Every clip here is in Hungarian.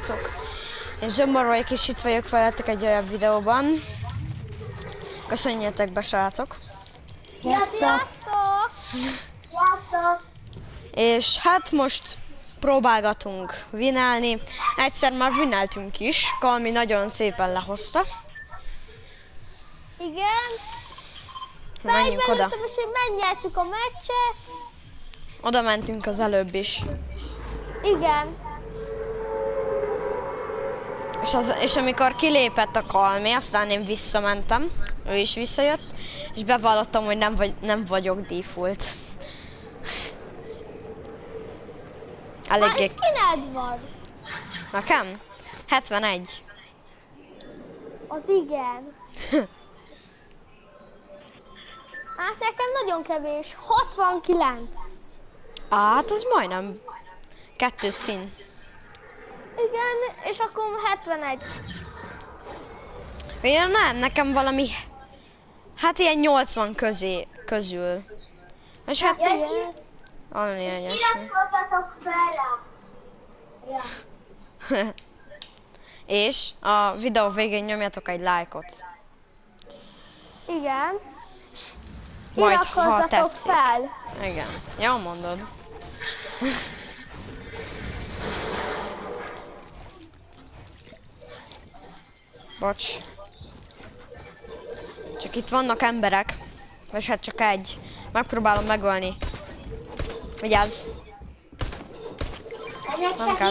srácok! Én Zsomború egy kis itt vagyok veletek egy olyan videóban. Köszönjetek be, srácok! Sziasztok! Sziasztok! És hát most próbálgatunk vinálni. Egyszer már vináltunk is, Kalmi nagyon szépen lehozta. Igen. Menjünk oda. Most, hogy megnyertük a meccset. Oda mentünk az előbb is. Igen. És amikor kilépett a Kalmi, aztán én visszamentem, ő is visszajött, és bevallottam, hogy nem vagyok default. Eléggé... Kined van? Nekem? 71. Az igen. Hát nekem nagyon kevés. 69. Hát ez majdnem 2 skin. Igen, és akkor 71. Én nem, nekem valami... Hát ilyen 80 közül. És hát... Iratkozzatok fel rá! És a videó végén nyomjatok egy lájkot. Igen. Majd, ha Iratkozzatok tetszik. fel! Igen, jól mondod. Bocs. Csak itt vannak emberek. Vagy hát csak egy. Megpróbálom megölni. Vigyázz. Nem kell.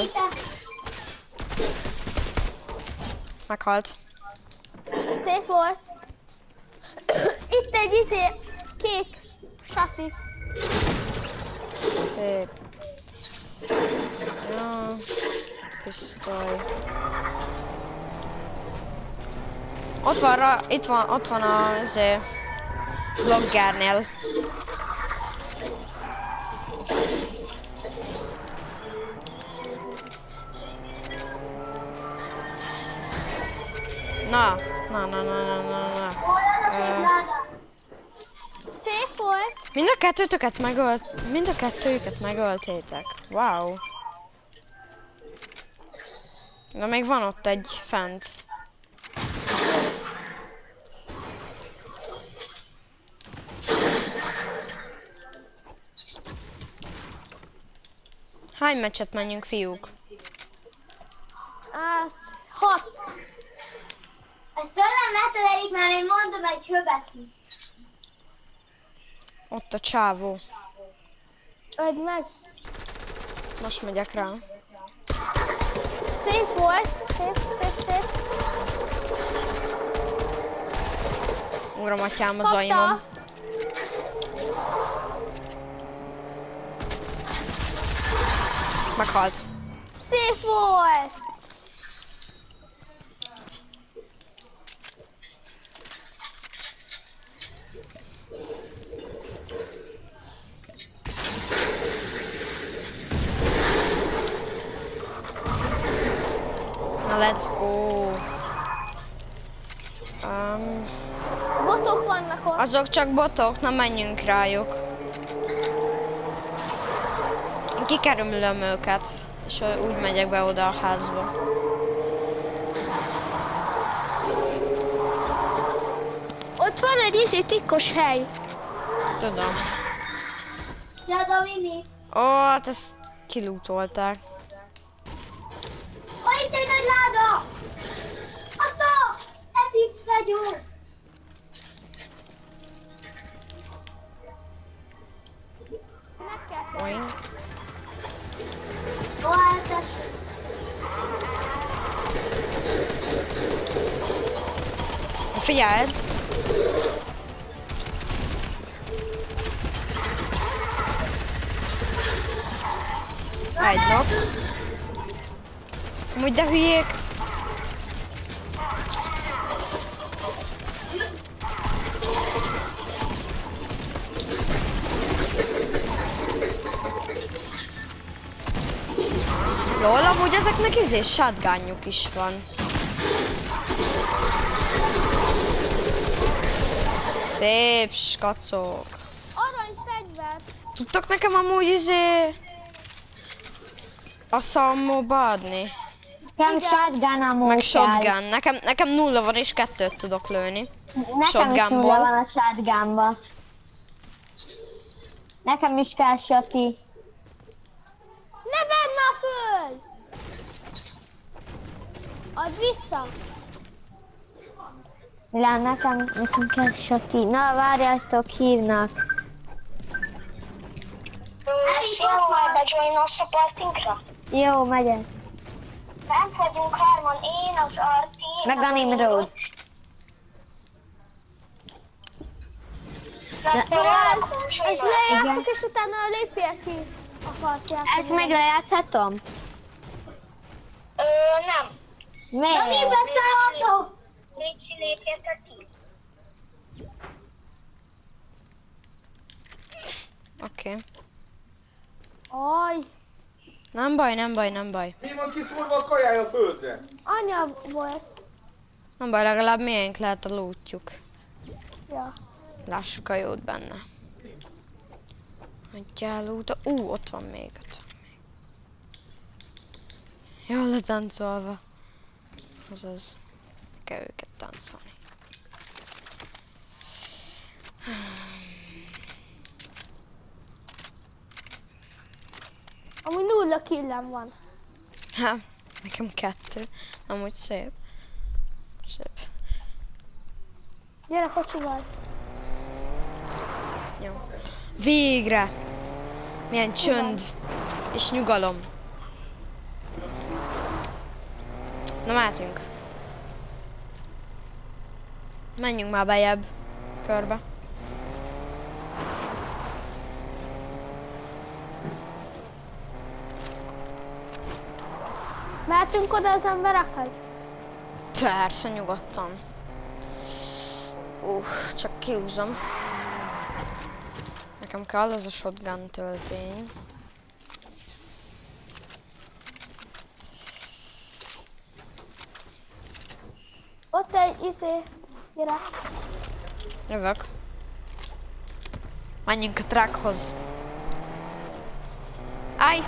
Meghalt. Szép volt. Itt egy kék sati. Szép. Ja. Pisztoly. Ott van az bloggernél. Na. Szép volt. Mind a kettőjüket megöltétek. Wow. De még van ott egy fent. Hány meccset menjünk, fiúk? 6. Ezt tőlem ne terelik, mert én mondom egy höbeti. Ott a csávó. Öld meg. Most megyek rá. Szép volt. Szép. Uram, atyám az aimom. Meghalt. Szép volt. Na, let's go. Botok vannak ott. Azok csak botok, na menjünk rájuk. Én kikerülöm őket, és úgy megyek be oda a házba. Ott van egy titkos hely. Tudom. Szia, Domini. Ó, hát ezt kilútolták. Van itt egy nagy láda. Azt a FX fegyúr. Meg kell. Oink. Figyeld! Egy nap. Amúgy de hülyék. Lol, amúgy ezeknek shotgunjuk is van. Szép skacok. Aranyfegyver. Tudtok nekem amúgy a szammóba adni? Nekem shotgun ammo Meg kell. shotgun. Nekem 0 van és 2-t tudok lőni. Nekem is Shotgunból. 0 van a shotgunba. Nekem is kell shoti. Ne vedd már föl! Add vissza! Milán, nekem kell shoti. Na, várjátok, hívnak. Szia, majd bejoinolsz a partinkra? Jó, megyek. Bent vagyunk hárman, én, az Arti, Meg a Nimrod. Ezt lejátszuk és utána lépjél ki. Akarsz játszani. Ezt meg lejátszhatom? Nem. Miért? Mi beszélhető? Légy lépjetek ki. Oké. Aj, Nem baj, nem baj, nem baj. Mi van kiszúrva a kajája a földre? anya volt. Nem baj, legalább miénk lehet a lootjuk. Ja. Lássuk a jót benne. Hagyjál loot. Ott van még. Jól letáncolva. Azaz. Kell őket táncolni. Amúgy 0 killem van. Ha, nekem 2. Amúgy szép. Szép. Gyere kocsival. Jó. Végre! Milyen csönd és nyugalom. Na mehetünk. Menjünk már bejebb. Körbe. Mehetünk oda az emberekhez? Persze, nyugodtan. Csak kihúzom. Nekem kell az a shotgun töltény. Ott egy gyere. Jövök. Menjünk a truckhoz. Állj!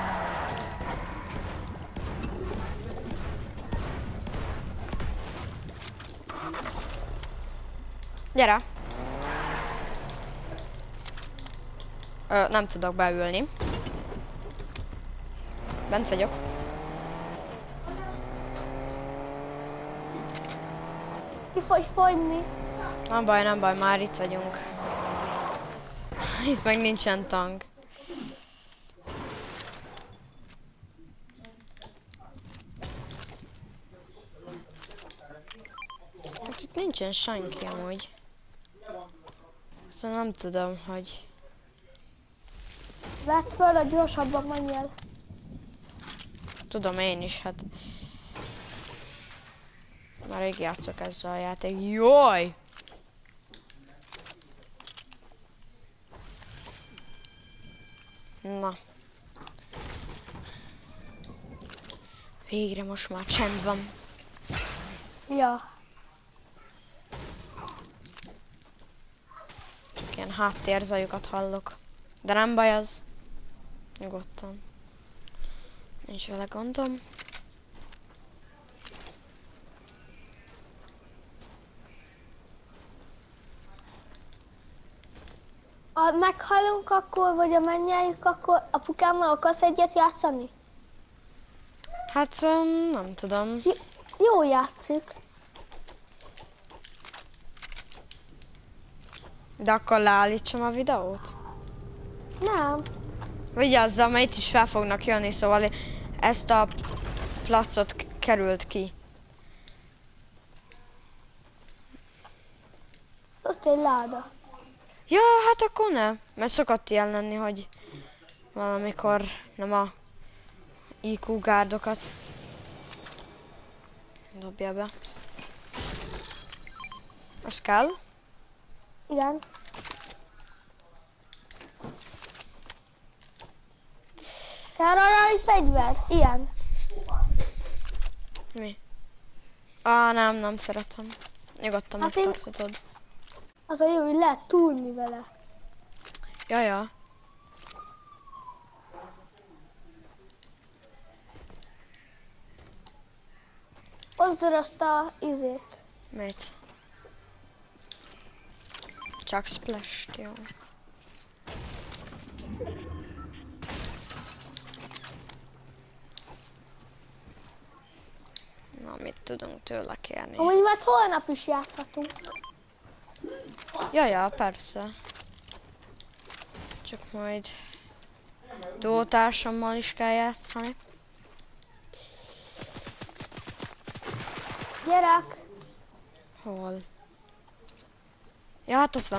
Gyere! Nem tudok beülni. Bent vagyok. Ki fog fogyni. Nem baj, már itt vagyunk. Itt meg nincsen tank. Hát itt nincsen senki amúgy. Szóval nem tudom, hogy... Vedd föl, a gyorsabban menj el. Tudom én is, hát... Már rég játszok ezzel a játék. Jaj! Na. Végre most már csend van. Ja. Csak ilyen háttérzajokat hallok. De nem baj az. Nyugodtan. Nincs vele gondom. Ha meghalunk akkor, vagy a mennyeljuk, akkor apukámmal akarsz egyet játszani? Hát nem tudom. Jó játszik. De akkor leállítsam a videót? Nem. Vigyázzam, mert itt is fel fognak jönni, szóval ezt a placot került ki. Ott egy láda. Ja, hát akkor ne. Mert szokott ilyen lenni, hogy valamikor nem a IQ gárdokat dobja be. Az kell? Igen. Kell arra egy fegyver? Ilyen. Mi? Nem szeretem. Nyugodtan Hát én- megtarthatod. Az a jó, hogy lehet túlni vele. Ja. Oszd el azt a izét. Mit? Csak splash-t, jó. Na, mit tudunk tőle kérni? Amúgy majd holnap is játszhatunk. Ja, persze. Csak majd duótársammal is kell játszani. Gyerek! Hol? Ja, hát ott van.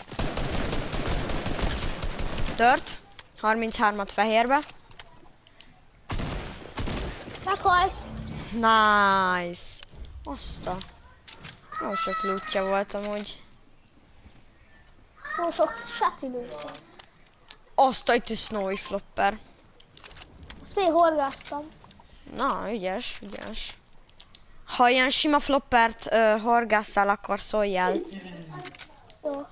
Tört. 33-at fehérbe. Meghalt! Nice. Azt a... Jó sok lootja volt amúgy. Jó sok satilőszer. Azt a itt snowy flopper. Azt én horgáztam. Na, ügyes, ügyes. Ha ilyen sima floppert horgásszál, akkor szóljál. Jó.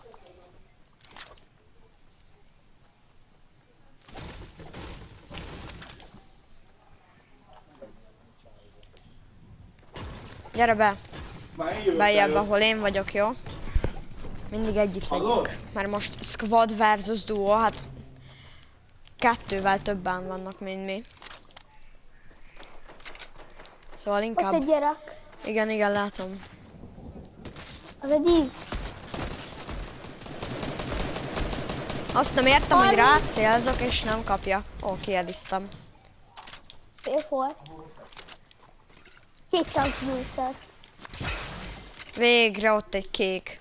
Gyere be, Már én jövök bejebb, elő. ahol én vagyok, jó? Mindig együtt Hallod? legyünk. Mert most squad versus duo, hát... Kettővel többen vannak, mint mi. Szóval Ott inkább... egy gyerek. Igen, látom. Az egy íz. Azt nem értem, hogy rácélzok és nem kapja. Ó, kiediztem. Szép volt. 200 lőszer. Végre ott egy kék.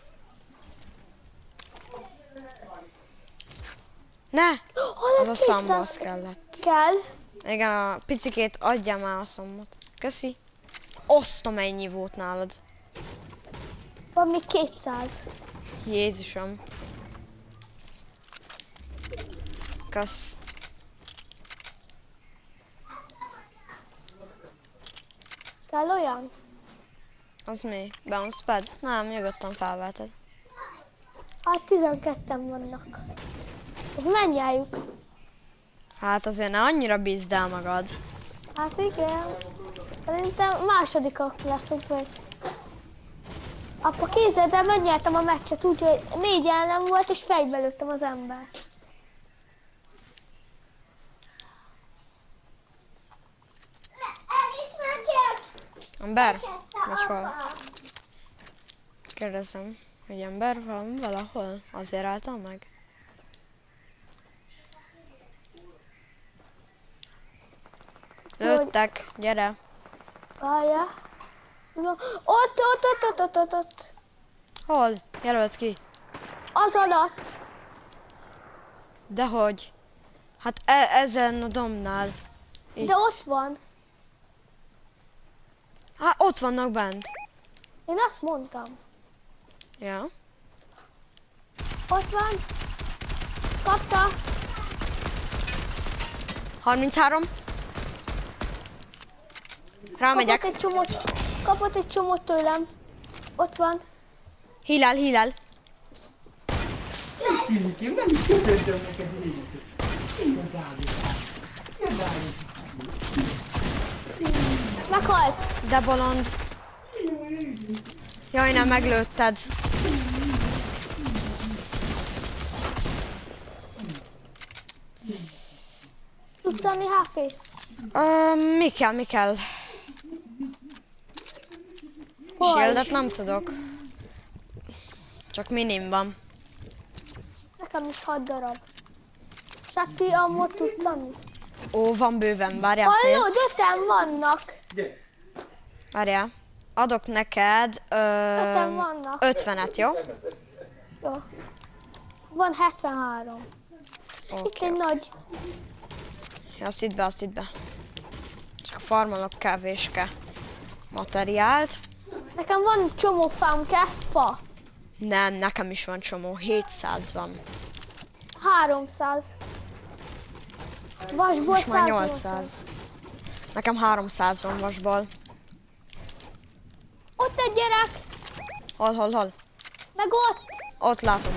Ne! Az a szambasz kellett. Kell. Igen, a picikét adjál már a szamot. Köszi. Osztom, ennyi volt nálad. Van még 200. Jézusom. Kösz. Kell olyan? Az mi? Bounce pad? Nem, nyugodtan felveted. Hát 12-en vannak. Ez mennyájuk. Hát azért ne annyira bízd el magad. Hát igen. Szerintem másodikak leszünk vagy. Apa kézzel, de megnyertem a meccset, úgyhogy 4 ellen volt, és fejbe lőttem az embert. Ember? Vagy hol? Kérdezem, hogy ember van valahol? Azért álltam meg? Lőttek, gyere. Várja. No, ott. Hol? Jelölt ki. Az alatt. Dehogy? Hát ezen a domnál. Itt. De ott van. Hát ott vannak bent. Én azt mondtam. Ja. Ott van. Kapta. 33. Rámegyek. Kapott egy csomót tőlem. Ott van. Hílel. Én nem is köszöntöm neked így. Szia, Dávid. Meghalt. De bolond. Jaj, nem meglőtted. Tudsz adni HP-t? Mi kell? Shieldet nem tudok. Csak minim van. Nekem is 6 darab. Sati, ammot tudsz adni? Ó, van bőven, várjál. Hallod, nézd. 5-en vannak. Gyere. Várjál. Adok neked 5-en vannak. 50-et, jó? Jó. Van 73. Itt Oké. egy nagy. Ja, azt itt be. Csak farmolok kevéske materiált. Nekem van csomó fám, kell fa. Nem, nekem is van csomó. 700 van. 300. Vasból Most már 180. 800. Nekem 300 van vasból. Ott egy gyerek, Hol? meg ott. Ott látom.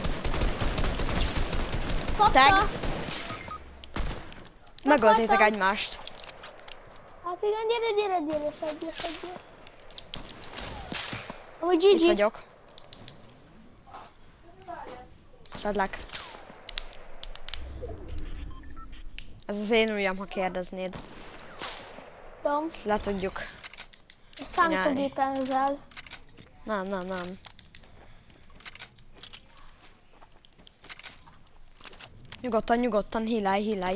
Kapta. Tag. Megöltétek egymást. Hát igen, gyere, segjek. Amúgy Itt Gigi. vagyok. Sadlak. Ez az én ujjam, ha kérdeznéd. Tudom. Ezt le tudjuk. Számítógépen ezzel. Nem. Nyugodtan, hílálj.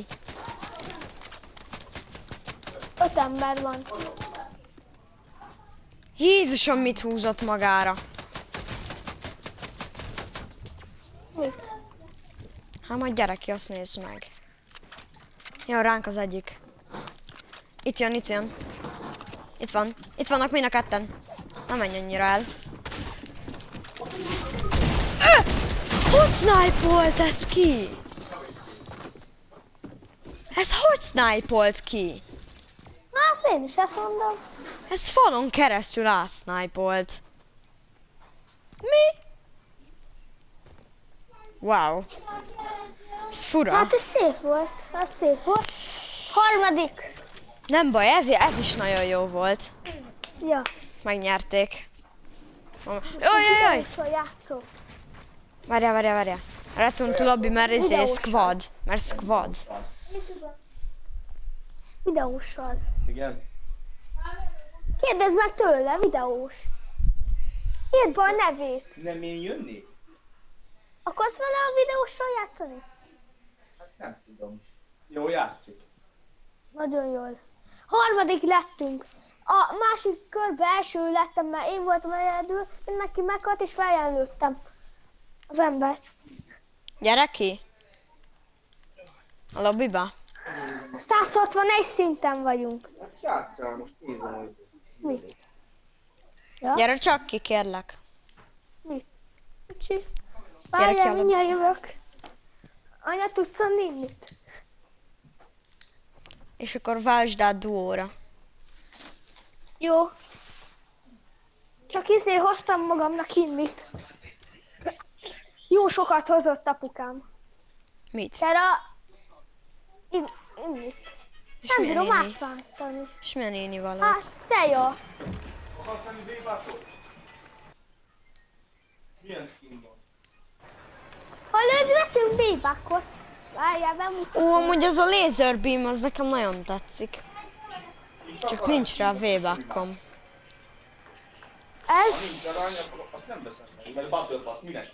5 ember van. Jézusom, mit húzott magára? Mit? Hát majd gyere ki, azt nézd meg. Jó, ránk az egyik. Itt jön. Itt vannak mind a ketten. Nem menj annyira el. Hogy snipe-olt ez ki? Ez hogy snipe-olt ki? Hát én is ezt mondom. Ez falon keresztül ásnipe-olt. Mi? Wow. Ez fura. Hát ez szép volt. Harmadik. Nem baj, ez is nagyon jó volt. Ja. Megnyerték. Jaj! Videósról játszok. Várjál. Return to lobby, mert ez Videósan. squad. Mert squad. Videóssal. Igen. Kérdezd meg tőle, videós. Írd be a nevét. Nem én jönni? Akarsz vele a videóssal játszani? Hát nem tudom. Jó, játszik. Nagyon jól. Harmadik lettünk. A másik körbe első lettem, mert én voltam egyedül, mindenki meghalt és feljelöltem az embert. Gyere ki. A lobbyba. 161 szinten vagyunk. Hát játsszál, most nézem, hogy... Mit? Gyere csak ki, kérlek. Mit? Kicsi? Gyere ki Várjál, a mindjárt jövök. Anya, tudsz adni innit? És akkor váltsd át duóra. Jó. Csak hoztam magamnak innit. Jó sokat hozott apukám. Mit? Gyere innit. És Nem milyen bírom néni? átváltani. És milyen néni valót? Hát, te jó. Akarsz venni zébátot? Milyen skin van? Hallod, veszünk bébákot. Várjál, bemutatom. Ó, amúgy az a laser beam, az nekem nagyon tetszik. Csak nincs rá V-backom. Ez? Ha nincs arany, akkor azt nem veszem meg. Mert Battle Pass, minek?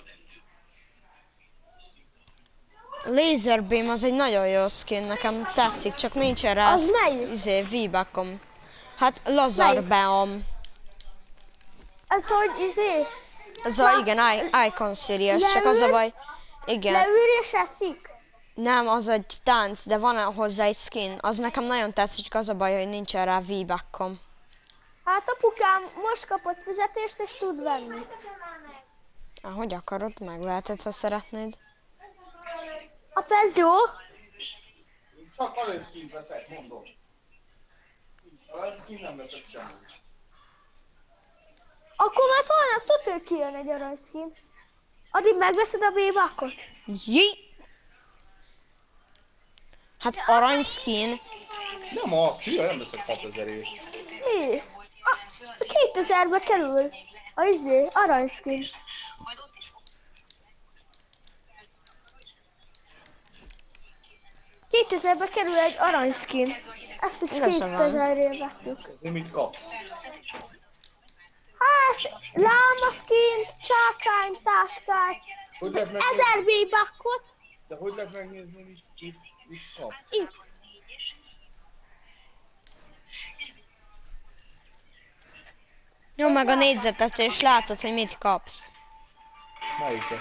Laser beam az egy nagyon jó skin, nekem tetszik, csak nincsen rá Az melyik? V-backom. Hát Lazar Beam. Ez hogy Az a, igen, Icon Series, csak az a baj. Igen. leül és eszik? Nem, az egy tánc, de van hozzá egy skin. Az nekem nagyon tetszik, csak az a baj, hogy nincsen rá V-backom. Hát apukám most kapott fizetést és tud venni. Ahogy akarod, megveheted, ha szeretnéd. Apa, ez jó? Én csak arany skint veszek, mondom. Arany skin nem veszek semmit. Akkor már holnap tudod, hogy kijön egy aranyszkin. Addig megveszed a bébákot? Jé! Hát arany skin. Nem az, hülye, nem veszek 6000-ért. Mi? 2000-be kerül. Aranyszkin. $2000-be kerül egy aranyszkin. Ezt is Igaza van. 2000-ért vettük. Én mit kap? Hát, lámaszkint, csákány, táskát, Hogy lehet megnézni? 1000 V-buckot. De hogy lehet megnézni, mit kap? Itt. Nyom meg a négyzetet, és látod, hogy mit kapsz. Melyiket?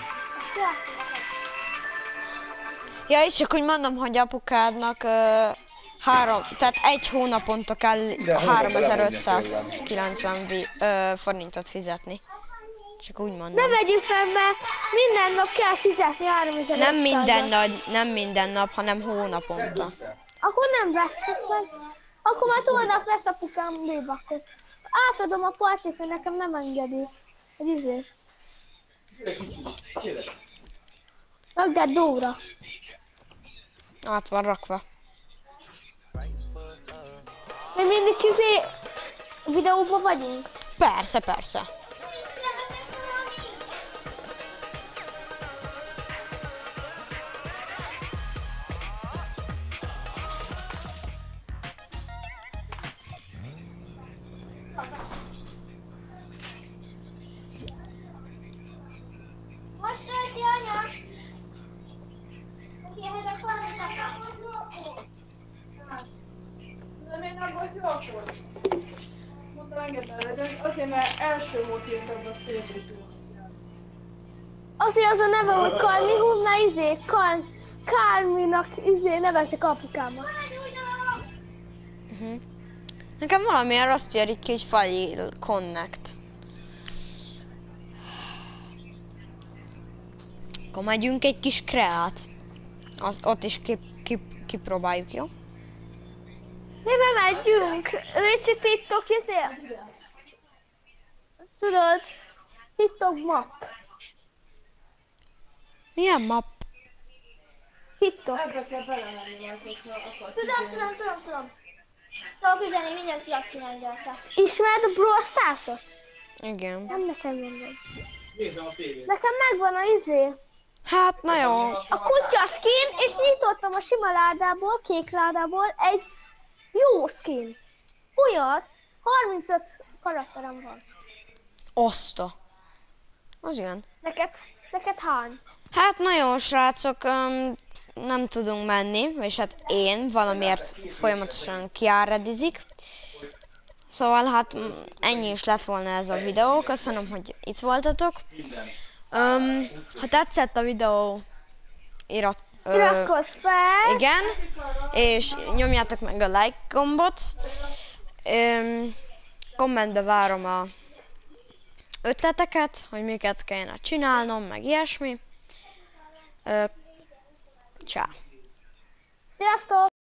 Ja, és csak úgy mondom, hogy apukádnak tehát egy hónaponta kell De hol 3590 forintot fizetni. Csak úgy mondom. Ne vegyük fel, mert minden nap kell fizetni 3500-at. Nem minden nap, hanem hónaponta. Akkor nem veszek meg. Akkor már holnap vesz apukám V-buckot. Átadom a partit, mert nekem nem engedi. Hogy Gyere kicsi, gyere. Rakd át Dóra. Át van rakva. Mi mindig videóban vagyunk. Persze. Most tölti, anya! Hogy ehhez a karmit De még nem volt jó akkor. Mondtam, engedd el, azért, mert első volt ilyen több a szép. Azért az a neve, hogy Kalmi, húzná Kalminak nevezzek apukámat. Nekem valamiért azt jörik ki, hogy File Connect. Akkor megyünk egy kis kreát. Ott is kipróbáljuk, jó? Mibe megyünk? Léci TikTok, ezért? Tudod? TikTok map. Milyen map? TikTok. Ebbe kell belemenni majd, hogyha akarsz. Tudom. Tudok üzenni, mindent tudok csinálni rajta. Ismered a Brawl Stars-ot? Igen. Nem nekem mindegy. Nézem a tévét. Nekem megvan a Hát, na jó. a kutya skin, és nyitottam a sima ládából, kék ládából egy jó skin. Olyat, 35 karakterem van. Oszta. Az igen. Neked hány? Hát na jó, srácok, nem tudunk menni, és hát én valamiért folyamatosan kiáredizik. Szóval hát ennyi is lett volna ez a videó, köszönöm, hogy itt voltatok. Ha tetszett a videó, Iratkozz fel! igen, és nyomjátok meg a like gombot. Kommentbe várom a ötleteket, hogy miket kellene csinálnom, meg ilyesmi. Csá! Sziasztok!